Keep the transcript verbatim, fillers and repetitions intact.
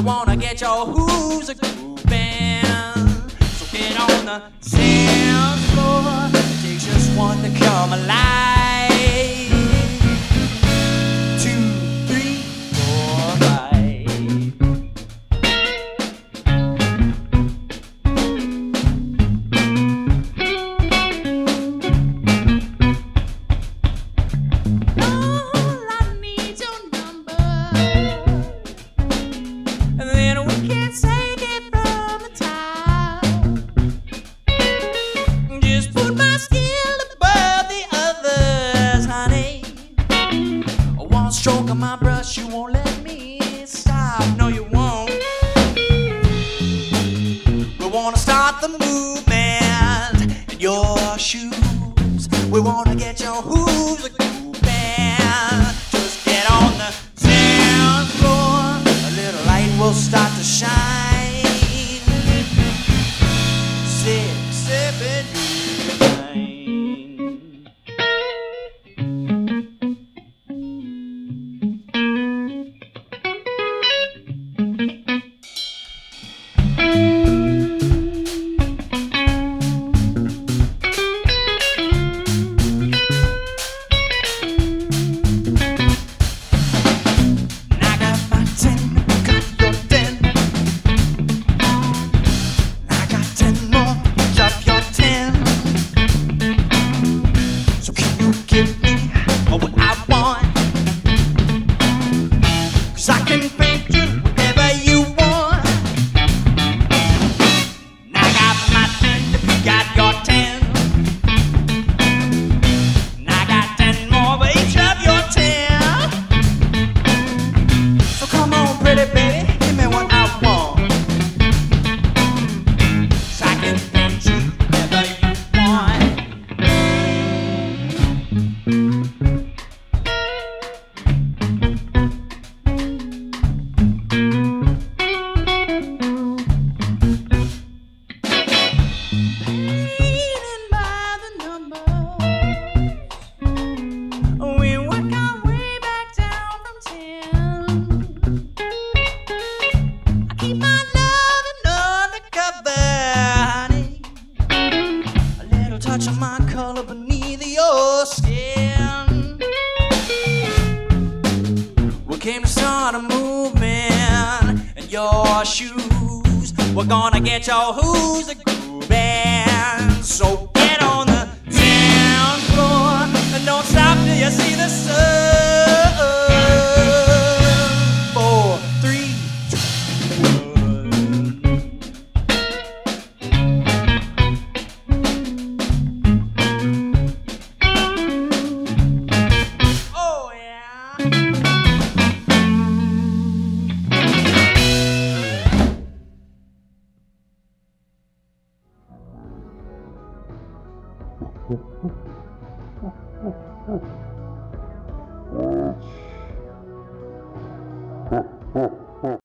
wanna get your who's a grooving. So get on the dance floor. It takes just one to come alive. Two, three, four, five. All I need your number, and then we can take it from the top. Just put my skill above the others, honey. One stroke of my brush, you won't let me stop. No, you won't. We wanna start the movement in your shoes. We wanna get your hooves a grooving. Just get on the dance floor. A little light will start to shine. Six, seven, eight, nine. I can paint you whatever you want. I got my ten, if you got your ten. I got ten more for each of your ten. So come on, pretty baby, give me what I want. 'Cause I can paint you whatever you want. Touch my color beneath your skin. We came to start a movement in your shoes. We're gonna get your who's a grooving. So get on the dance floor and don't stop till you see the sun. Four, three, two, one. Oh,